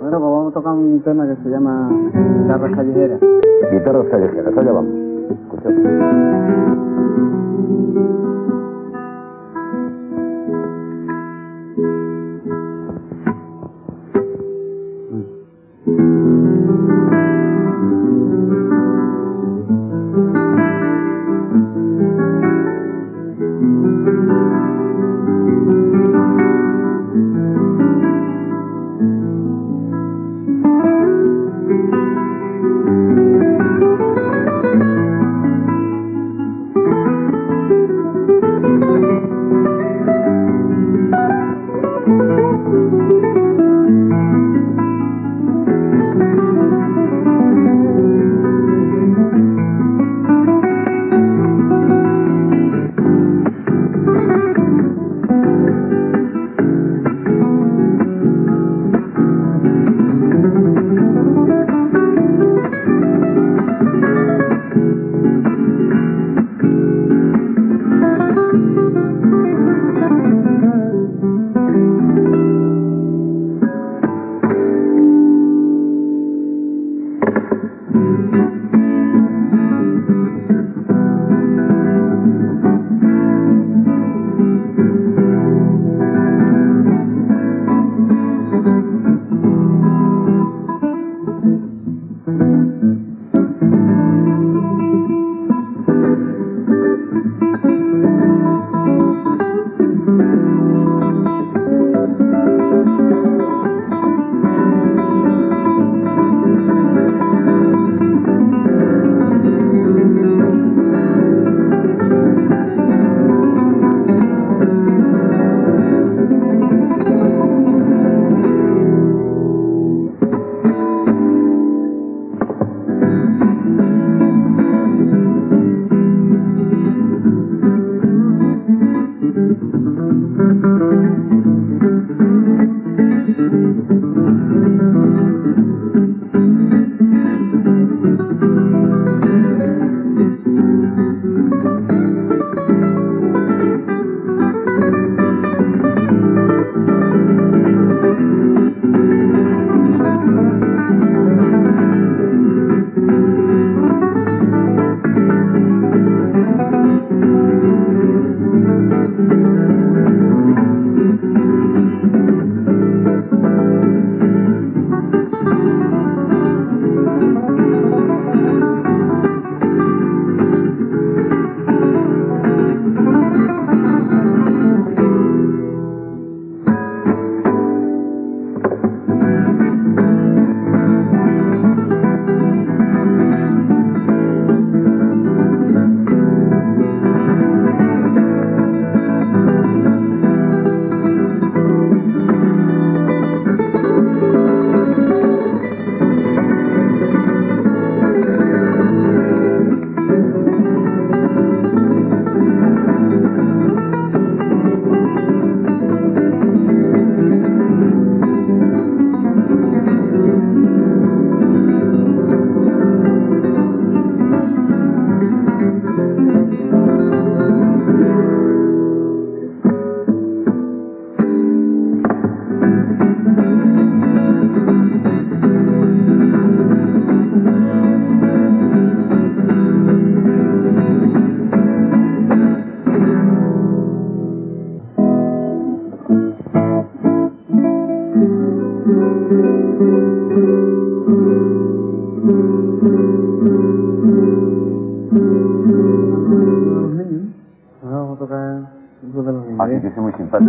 Bueno, pues vamos a tocar un tema que se llama Guitarras Callejeras. Guitarras Callejeras, allá vamos. Escuchamos. Así que es muy simpático.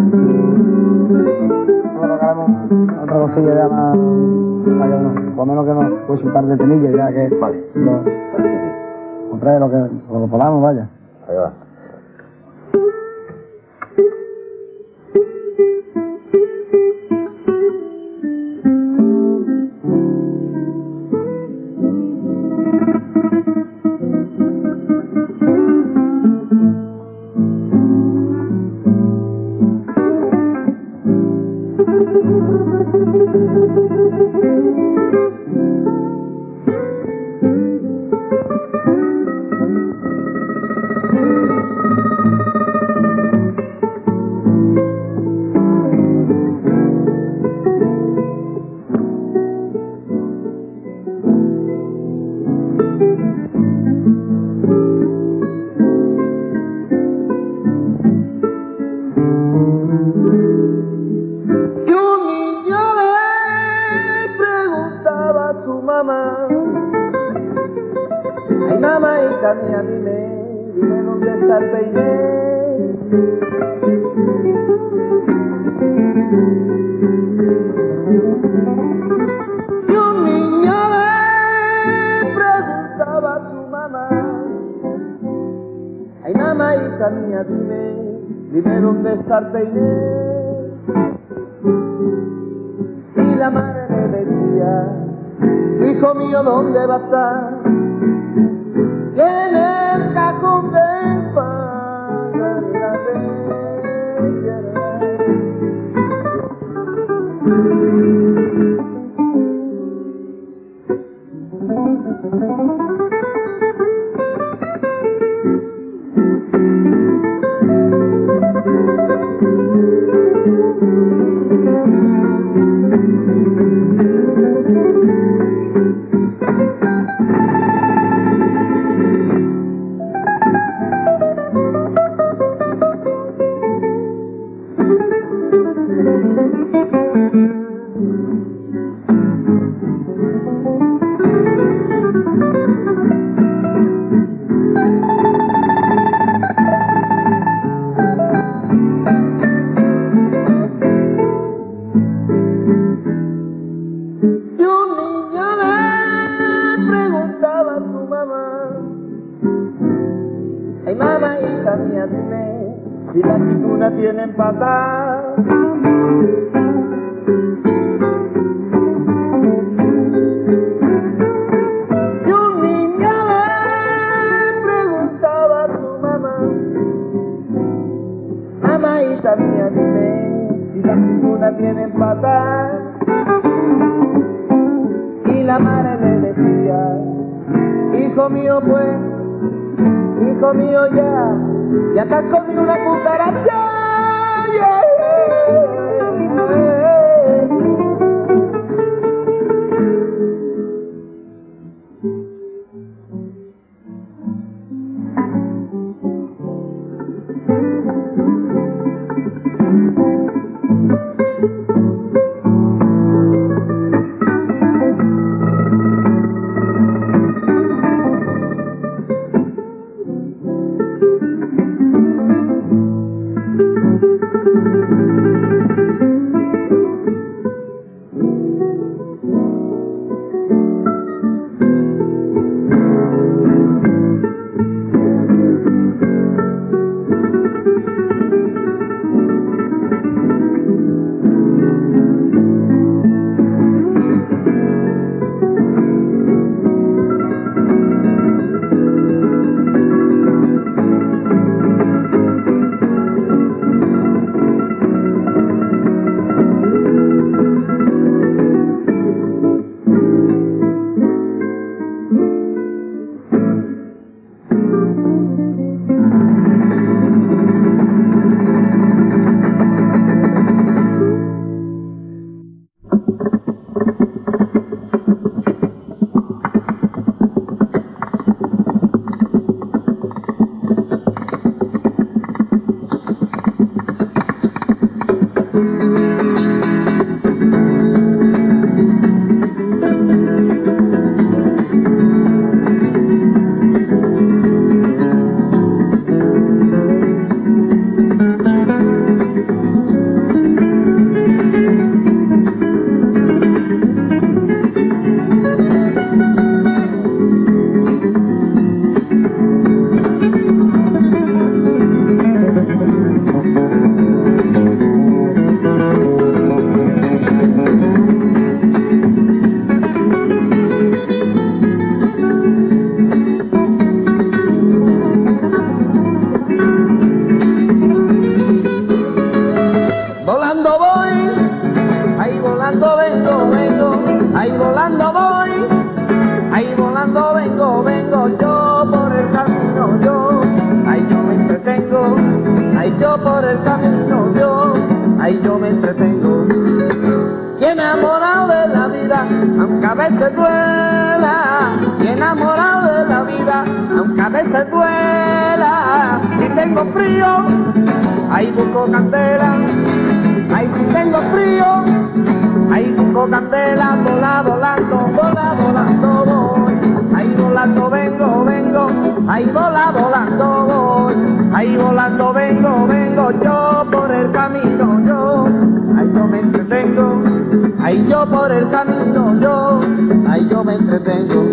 Ahora tocaremos otra cosilla ya más, por lo menos que nos puede un par de tenillas ya que Vale. Lo trae lo que podamos, vaya. Ahí va. mamita mía, dime dónde está el peine. Y un niño le preguntaba a su mamá: ay, mamita mía, dime dónde está el peine. Y la madre le decía: hijo mío, ¿dónde va a estar? En el cajón del pan de la bella. Ay, mamita mía, dime si la aceituna tiene empatada. Y un niño le preguntaba a su mamá: mamita mía, dime si la aceituna tiene empatada. Y la madre le decía: hijo mío, pues, hijo mío, ya te has comido una cucaracha. aunque a veces duela, y enamorado de la vida, aunque a veces duela. Si tengo frío, ahí busco candela, ahí si tengo frío, ahí busco candela, volando voy, ahí volando vengo, ahí volando vengo, vengo yo por el camino, yo, ahí yo me entretengo, ahí yo por el camino, yo, ahí yo me entretengo.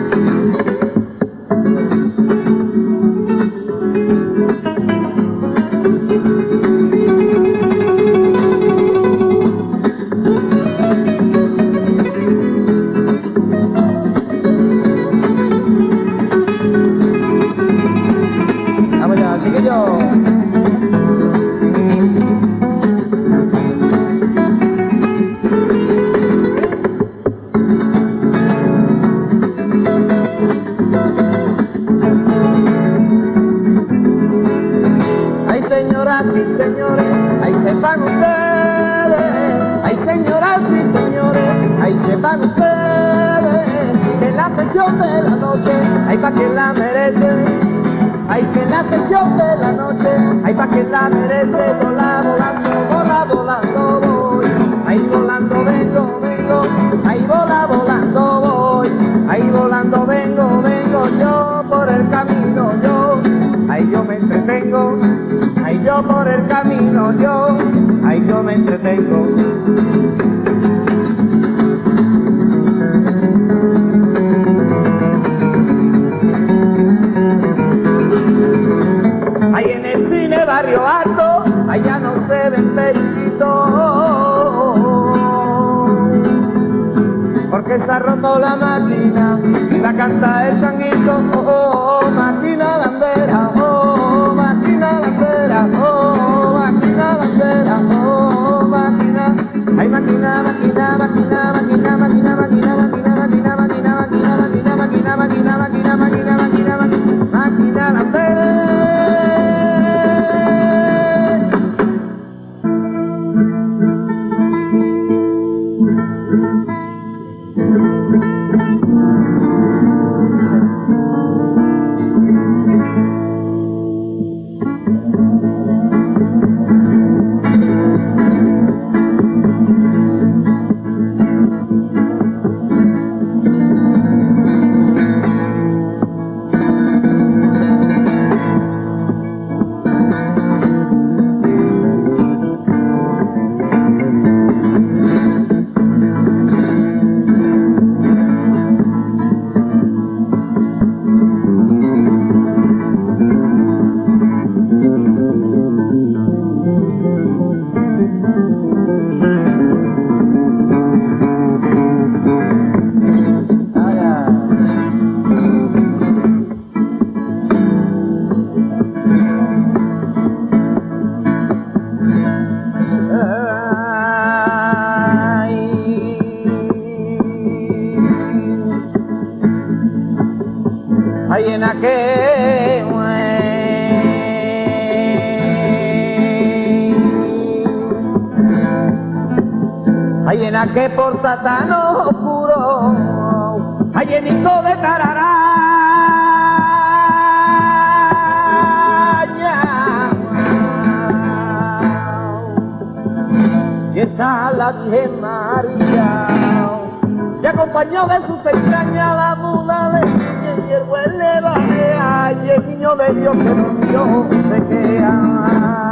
Sí, señores, ahí sepan ustedes, ay señoras y señores, ahí sepan ustedes, que en la sesión de la noche, hay pa' quien la merece, hay que en la sesión de la noche, hay pa' quien la merece, volando voy, ahí volando vengo, vengo, ahí volando voy, ahí volando vengo, vengo yo por el camino, yo, ahí yo me entretengo. Ahí yo por el camino, yo, ahí yo me entretengo. Ahí en el cine Barrio Alto, allá no se ven periquitos, porque se ha roto la máquina y la canta el changuito, máquina bandera, máquina bandera, máquina bandera, máquina, ay máquina, máquina, máquina, máquina, máquina, máquina, máquina, máquina, máquina, máquina, máquina, máquina, máquina, máquina, máquina, máquina, máquina bandera. Ay en aquel ay en aquel porta tan oscuro, ay en hijo de tararaña, y está la Virgen María, y acompañó de sus extrañas la muda de y el buen le va y el niño de Dios que murió se queda.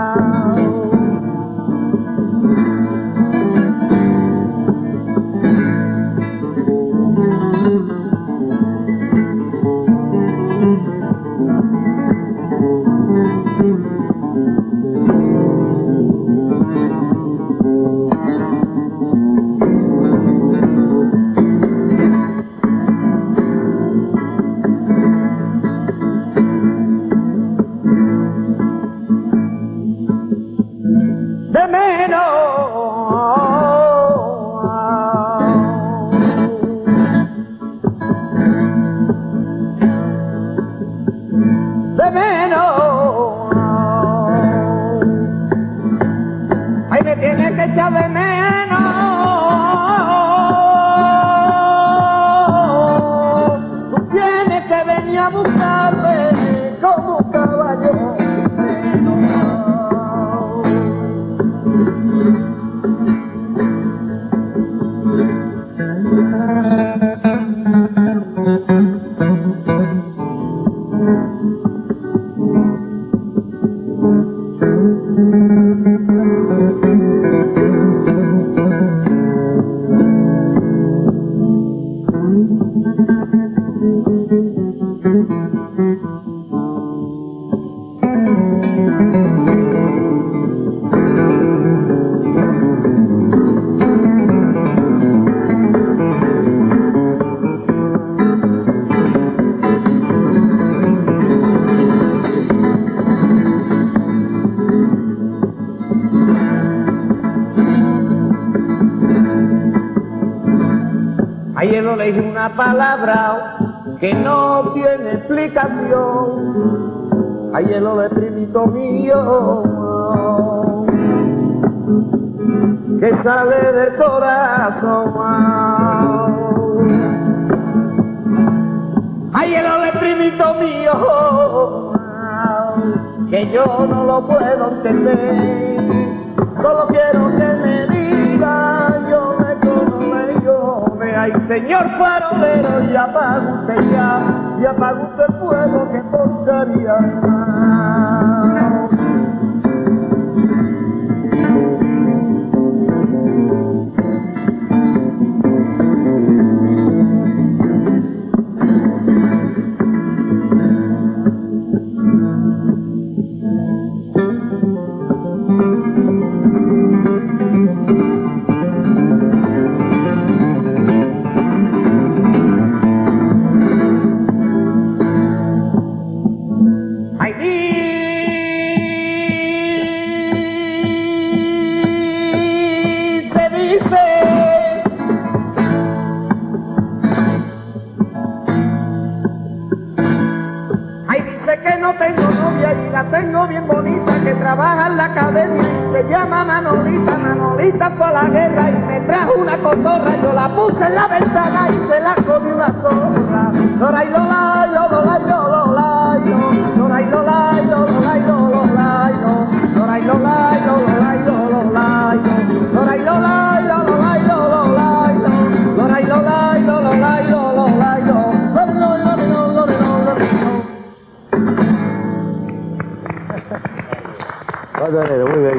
Ayer no leí una palabra que no tiene explicación. Ayer lo de primito mío que sale del corazón. Ayer lo de primito mío que yo no lo puedo entender. Solo quiero que me diga, yo me ay señor farolero, y apaga usted ya, y apaga usted el fuego que portaría. Tengo bien bonita que trabaja en la academia, se llama Manolita, Manolita fue a la guerra y me trajo una cotorra, yo la puse en la ventana y se la comió una zorra. Loray, loray, loray, loray, loray, loray, loray, loray, loray, loray, loray, loray, loray, loray, muy bien.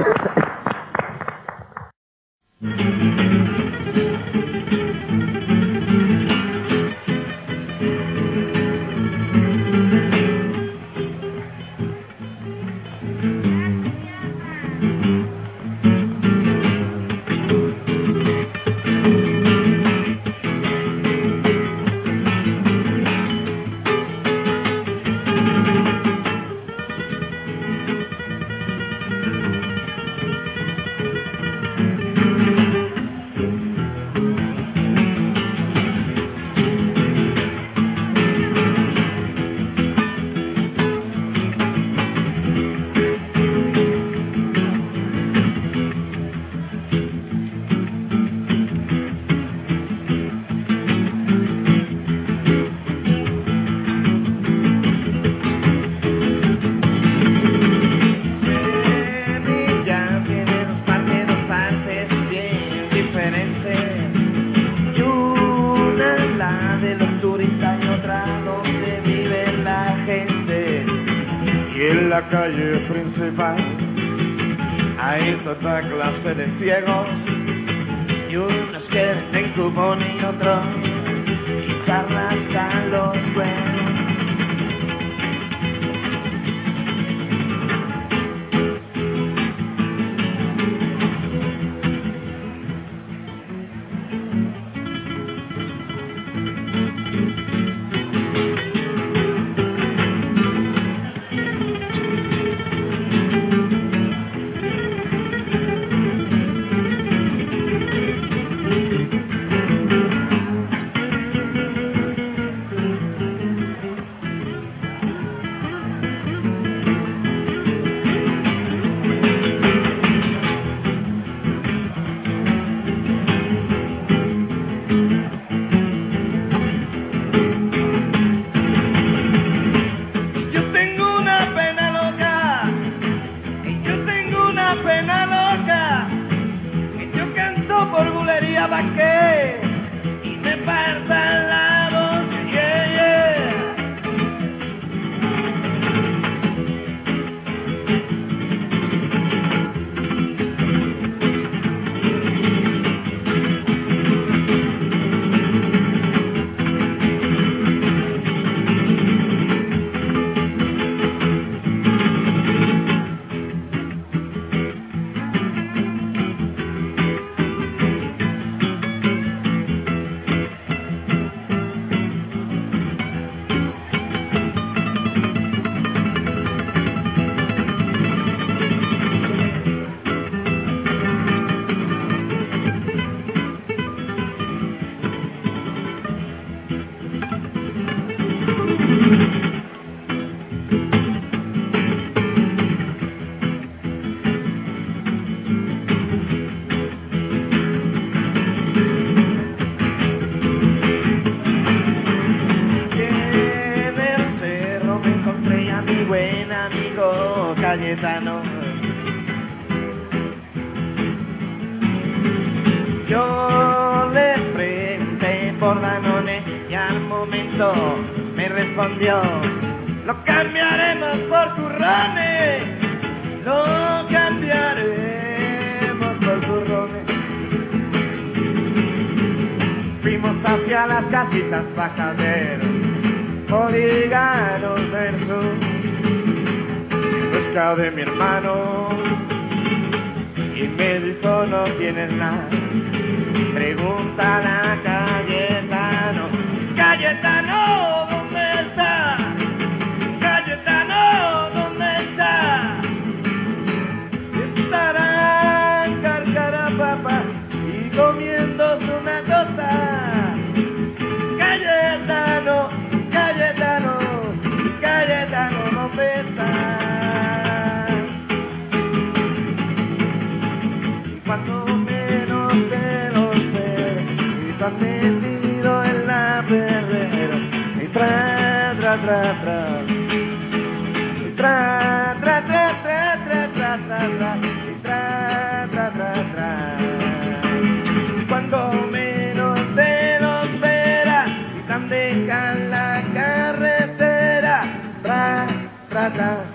la calle principal hay toda clase de ciegos, y unos que venden cupón y otros quizás rascan los huevos. Cayetano. Yo le pregunté por Danone y al momento me respondió: lo cambiaremos por turrones, lo cambiaremos por turrones. Fuimos hacia las casitas bajaderos, boliganos del sur, en busca de mi hermano, y me dijo: no tienes nada. Pregúntale a Cayetano, Cayetano, ¿dónde está? Cayetano, ¿dónde está? Estarán carcarapapa y comiéndose una cosa. Cayetano, Cayetano, Cayetano, ¿dónde está? Y cuando menos te lo esperes, y estás metido en la perrera, y tra, tra, tra, tra, y tra, tra, tra, tra, tra, tra, tra, tra, y tra, tra, tra, tra. Cuando menos te lo esperas, y tan deja la carretera, tra, tra, tra.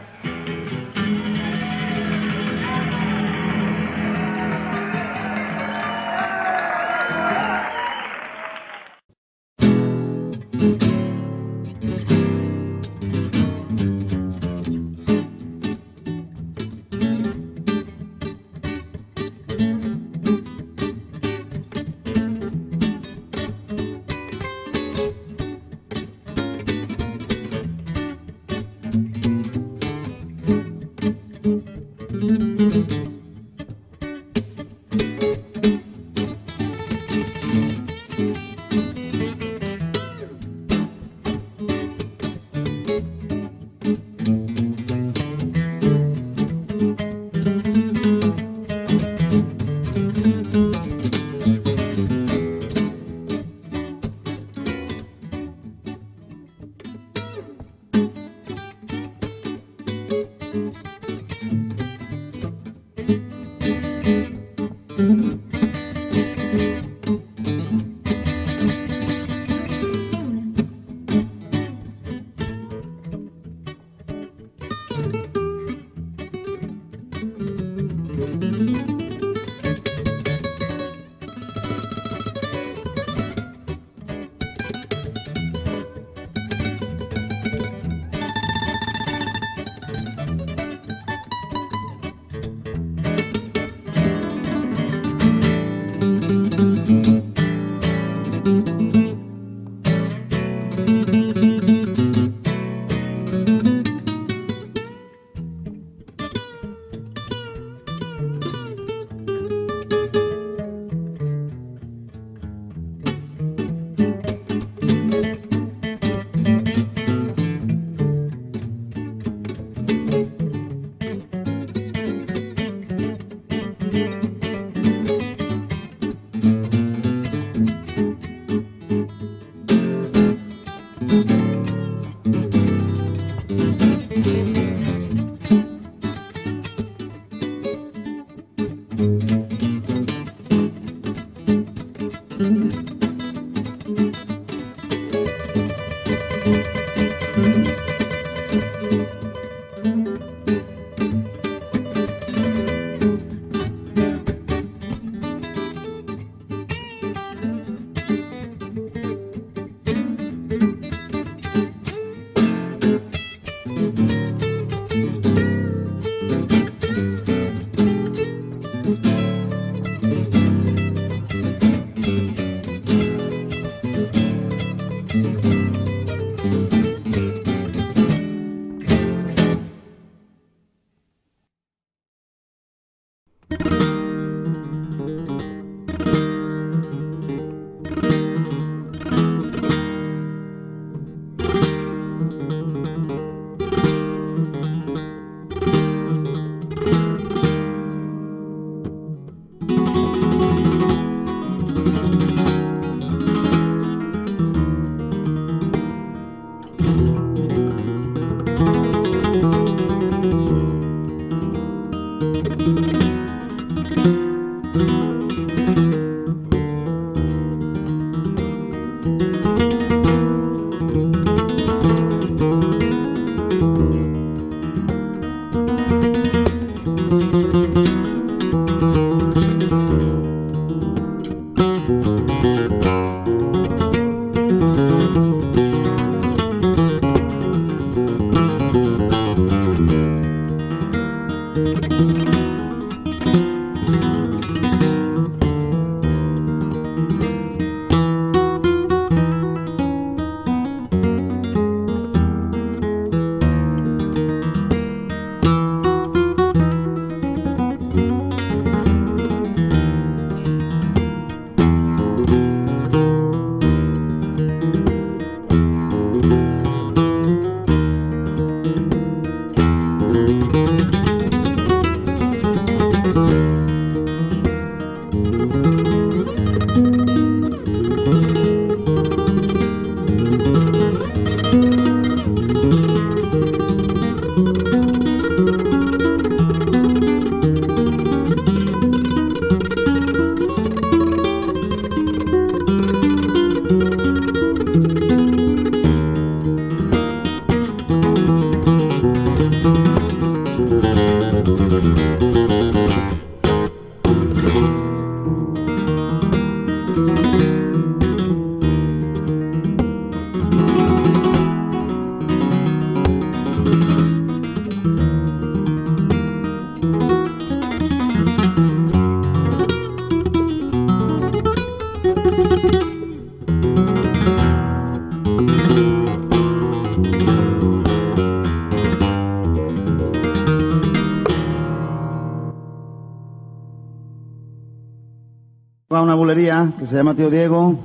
bulería que se llama Tío Diego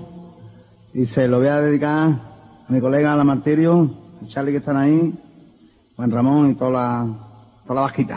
y se lo voy a dedicar a mi colega La Martirio, a Charlie que están ahí, Juan Ramón y toda la vasquita.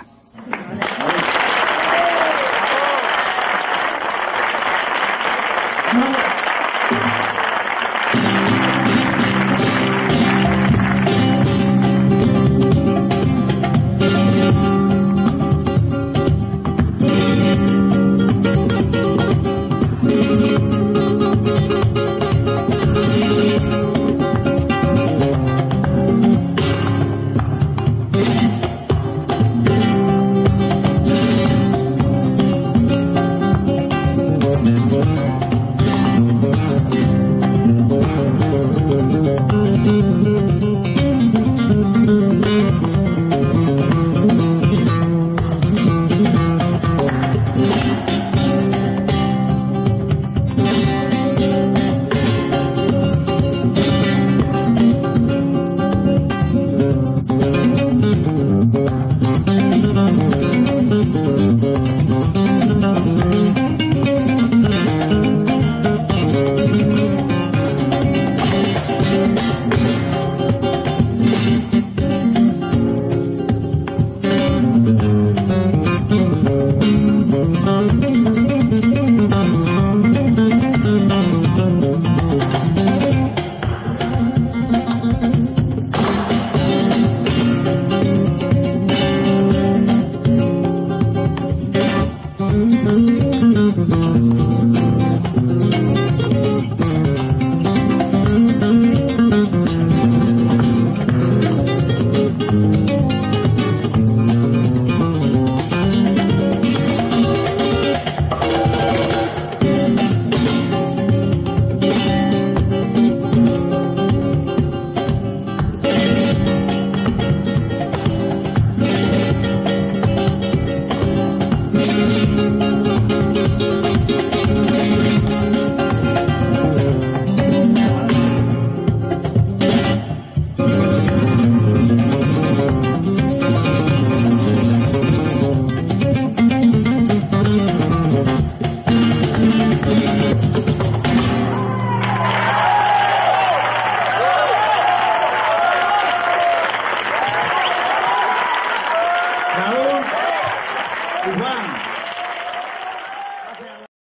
Juan.